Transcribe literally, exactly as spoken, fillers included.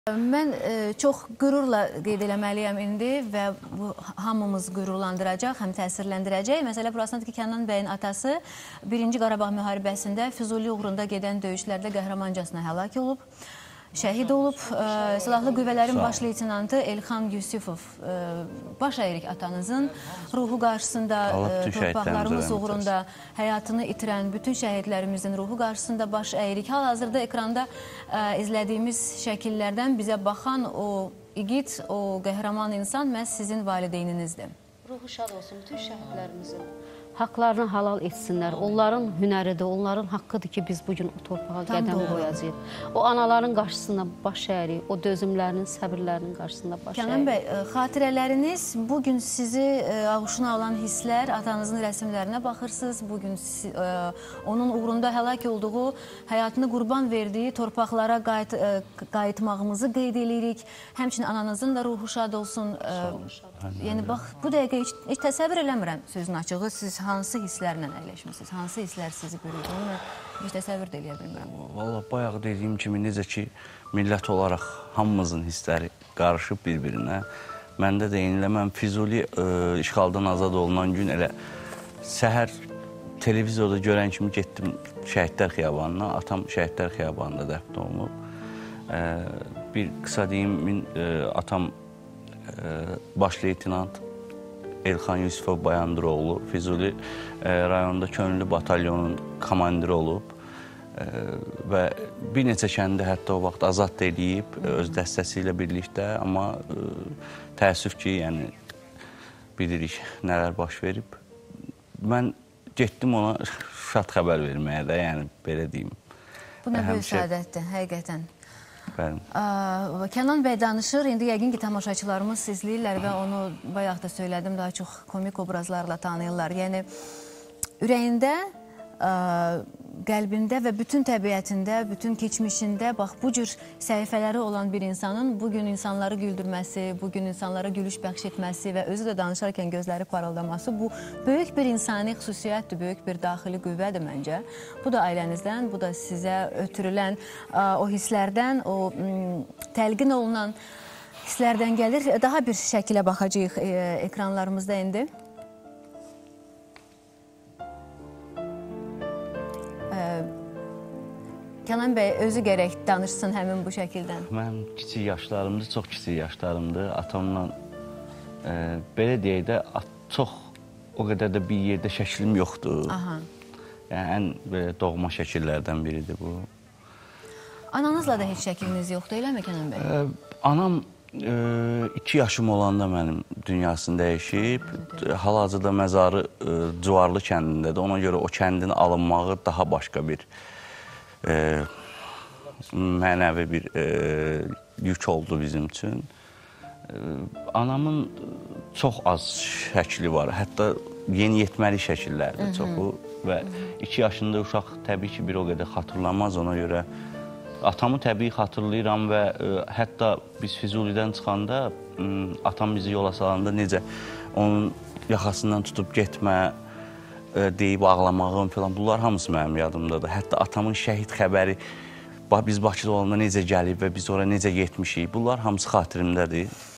Mən e, çox qürurla qeyd eləməliyəm indi və bu hamımız qürurlandıracaq, həm təsirləndirəcək. Məsələ burasındadır ki, Kənan bəyin atası birinci Qarabağ müharibəsində Füzuli uğrunda gedən döyüşlərdə qəhrəmancasına həlak olub, şəhid olub. E, Silahlı Qüvvələrin baş leytenantı Elxan Yusifov, e, baş əyirik atanızın ruhu qarşısında, e, torpaqlarımız uğrunda həyatını itirən bütün şəhidlərimizin ruhu qarşısında baş əyirik. Hal-hazırda ekranda e, izlədiyimiz şəkillərdən bizə baxan o igid, o qəhrəman insan məhz sizin valideyninizdir. Ruhu şad olsun bütün şəhidlərimizin. Haqlarını halal etsinlər. Onların hünəridir, onların haqqıdır ki, biz bugün o torpağa qədəm qoyacağıq. O anaların qarşısında baş əyirik, o dözümlərinin, səbirlərinin qarşısında baş əyirik. Kənan bəy, xatirələriniz, bugün sizi ağuşuna alan hisslər, atanızın rəsmlərinə baxırsınız, bugün onun uğrunda həlak olduğu, həyatını qurban verdiyi torpaqlara qayıtmağımızı qeyd edirik. Həmçinin ananızın da ruhu şad olsun. Yəni, bax, bu dəqiqə heç təsəvvür eləmirəm sözün açığı. Siz hansı hisslərlə əyləşmişsiniz? Hansı hisslər sizi bürüdü? Onu heç təsəvvür də eləyə bilmirəm. Valla, bayaq dediyim kimi, necə ki, millət olaraq hamımızın hissləri qarışıb bir-birinə. Məndə də eynilə, mən Füzuli işğaldan azad olunan gün elə səhər televizorda görən kimi getdim Şəhidlər Xiyabanına. Atam Şəhidlər Xiyabanında dəfn olunub. Bir qısa deyim, atam baş leytenant Elxan Yusifov Bayandıroğlu Füzuli rayonunda Könüllü batalyonun komandiri olub və bir neçə kəndi hətta o vaxt azad edib öz dəstəsi ilə birlikdə, amma təəssüf ki, yəni bilirik nələr baş verib. Mən getdim ona şad xəbər verməyə də, yəni belə deyim. Bu nə böyük səadətdir, həqiqətən. Bəli. Kənan bəy danışır, indi yəqin ki, tamaşaçılarımız izləyirlər və onu bayaq da söylədim, daha çox komik obrazlarla tanıyırlar. Yəni, ürəyində, qəlbində və bütün təbiətində, bütün keçmişində, bax, bu cür səhifələri olan bir insanın bugün insanları güldürməsi, bugün insanlara gülüş bəxş etməsi və özü də danışarkən gözləri parıldaması, bu böyük bir insani xüsusiyyətdir, böyük bir daxili qüvvədir məncə. Bu da ailənizdən, bu da sizə ötürülən o hisslərdən, o təlqin olunan hisslərdən gəlir. Daha bir şəkilə baxacağıq ekranlarımızda indi. Kənan bəy, özü gərək danışsın həmin bu şəkildən. Mənim kiçik yaşlarımdır, çox kiçik yaşlarımdır. Atamla, belə deyək də, çox o qədər də bir yerdə şəklim yoxdur. Yəni, ən doğma şəkillərdən biridir bu. Ananızla da heç şəkliniz yoxdur, eləmi Kənan bəy? Anam iki yaşım olanda mənim dünyasını dəyişib. Hal-hazırda məzarı Cuvarlı kəndindədir. Ona görə o kəndin alınmağı daha başqa bir mənəvi bir yük oldu bizim üçün. Anamın çox az şəkli var, hətta yeniyetməli şəkillərdir çoxu və iki yaşında uşaq təbii ki, bir o qədər xatırlamaz, ona görə atamı təbii xatırlayıram və hətta biz Füzulidən çıxanda atam bizi yola salanda necə onun yaxasından tutub getmə, deyib ağlamağım falan, bunlar hamısı mənim yadımdadır. Hətta atamın şəhid xəbəri biz Bakıda olanda necə gəlib və biz oraya necə getmişik, bunlar hamısı xatirimdədir.